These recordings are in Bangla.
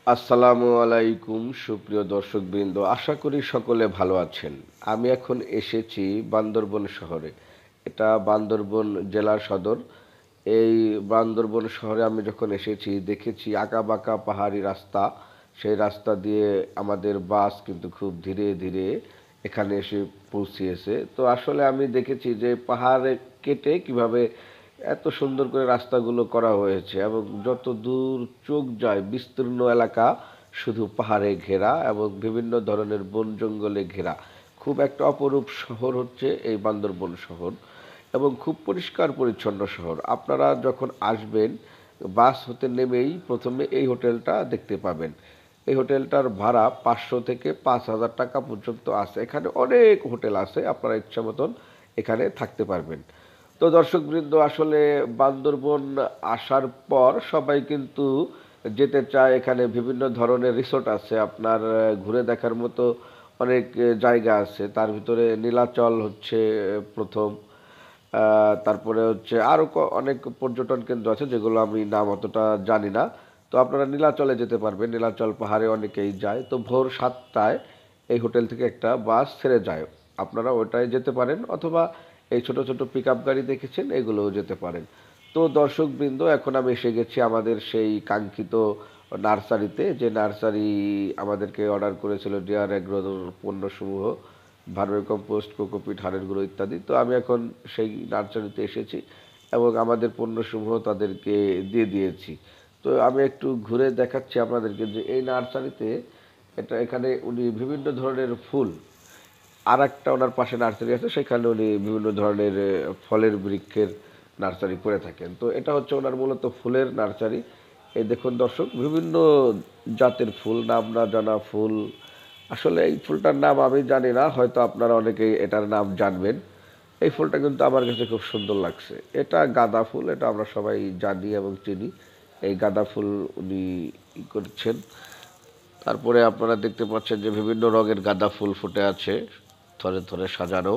আসসালামু আলাইকুম সুপ্রিয় দর্শকবৃন্দ, আশা করি সকলে ভালো আছেন। আমি এখন এসেছি বান্দরবন শহরে। এটা বান্দরবন জেলার সদর। এই বান্দরবন শহরে আমি যখন এসেছি দেখেছি আঁকাবাঁকা পাহাড়ি রাস্তা। সেই রাস্তা দিয়ে আমাদের বাস কিন্তু খুব ধীরে ধীরে এখানে এসে পৌঁছিয়েছে। তো আসলে আমি দেখেছি যে পাহাড়ে কেটে কিভাবে এত সুন্দর করে রাস্তাগুলো করা হয়েছে এবং যত দূর চোখ যায় বিস্তীর্ণ এলাকা শুধু পাহাড়ে ঘেরা এবং বিভিন্ন ধরনের বন জঙ্গলে ঘেরা। খুব একটা অপরূপ শহর হচ্ছে এই বান্দরবন শহর এবং খুব পরিষ্কার পরিচ্ছন্ন শহর। আপনারা যখন আসবেন বাস হতে নেমেই প্রথমে এই হোটেলটা দেখতে পাবেন। এই হোটেলটার ভাড়া 500 থেকে 5,000 টাকা পর্যন্ত আছে। এখানে অনেক হোটেল আছে, আপনারা ইচ্ছা মতন এখানে থাকতে পারবেন। তো দর্শকবৃন্দ, আসলে বান্দরবন আসার পর সবাই কিন্তু যেতে চায়। এখানে বিভিন্ন ধরনের রিসোর্ট আছে, আপনার ঘুরে দেখার মতো অনেক জায়গা আছে। তার ভিতরে নীলাচল হচ্ছে প্রথম। তারপরে হচ্ছে আরও অনেক পর্যটন কেন্দ্র আছে যেগুলো আমি নাম অতটা জানি না। তো আপনারা নীলাচলে যেতে পারবেন, নীলাচল পাহাড়ে অনেকেই যায়। তো ভোর 7টায় এই হোটেল থেকে একটা বাস ছেড়ে যায়, আপনারা ওটায় যেতে পারেন, অথবা এই ছোট ছোট পিক আপ গাড়ি দেখেছেন এগুলোও যেতে পারেন। তো দর্শকবৃন্দ, এখন আমি এসে গেছি আমাদের সেই কাঙ্ক্ষিত নার্সারিতে, যে নার্সারি আমাদেরকে অর্ডার করেছিল D.R.AGRO পণ্যসমূহ, ভার্মি কম্পোস্ট, কোকোপিট, হাড়ের গুঁড়ো ইত্যাদি। তো আমি এখন সেই নার্সারিতে এসেছি এবং আমাদের পণ্যসমূহ তাদেরকে দিয়ে দিয়েছি। তো আমি একটু ঘুরে দেখাচ্ছি আপনাদেরকে যে এই নার্সারিতে এখানে উনি বিভিন্ন ধরনের ফুল, আর একটা ওনার পাশে নার্সারি আছে, সেখানে উনি বিভিন্ন ধরনের ফলের বৃক্ষের নার্সারি করে থাকেন। তো এটা হচ্ছে ওনার মূলত ফুলের নার্সারি। এই দেখুন দর্শক, বিভিন্ন জাতের ফুল, নাম না জানা ফুল। আসলে এই ফুলটার নাম আমি জানি না, হয়তো আপনারা অনেকেই এটার নাম জানবেন। এই ফুলটা কিন্তু আমার কাছে খুব সুন্দর লাগছে। এটা গাঁদা ফুল, এটা আমরা সবাই জানি এবং চিনি। এই গাঁদা ফুল উনি করছেন। তারপরে আপনারা দেখতে পাচ্ছেন যে বিভিন্ন রঙের গাঁদা ফুল ফুটে আছে, থরে থরে সাজানো।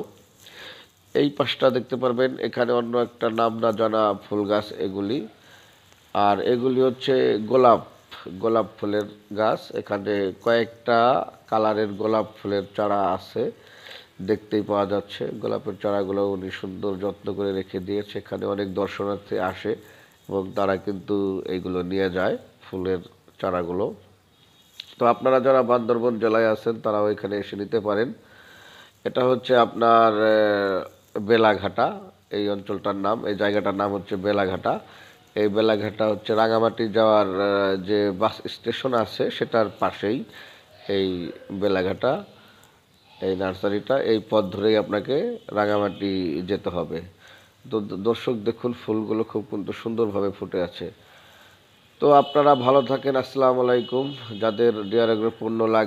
এই পাশটা দেখতে পারবেন, এখানে অন্য একটা নাম না জানা ফুল গাছ এগুলি। আর এগুলি হচ্ছে গোলাপ, গোলাপ ফুলের গাছ। এখানে কয়েকটা কালারের গোলাপ ফুলের চারা আছে, দেখতেই পাওয়া যাচ্ছে। গোলাপের চারাগুলো উনি সুন্দর যত্ন করে রেখে দিয়েছে। এখানে অনেক দর্শনার্থী আসে এবং তারা কিন্তু এইগুলো নিয়ে যায়, ফুলের চারাগুলো। তো আপনারা যারা বান্দরবন জেলায় আছেন তারাও এখানে এসে নিতে পারেন। এটা হচ্ছে আপনার বেলাঘাটা, এই অঞ্চলটার নাম, এই জায়গাটার নাম হচ্ছে বেলাঘাটা। এই বেলাঘাটা হচ্ছে রাঙামাটি যাওয়ার যে বাস স্টেশন আছে সেটার পাশেই এই বেলাঘাটা। এই নার্সারিটা, এই পথ ধরেই আপনাকে রাঙামাটি যেতে হবে। তো দর্শক দেখুন, ফুলগুলো খুব কিন্তু সুন্দরভাবে ফুটে আছে। তো আপনারা ভালো থাকেন, আসসালামু আলাইকুম। যাদের D.R.AGRO পণ্য লাগে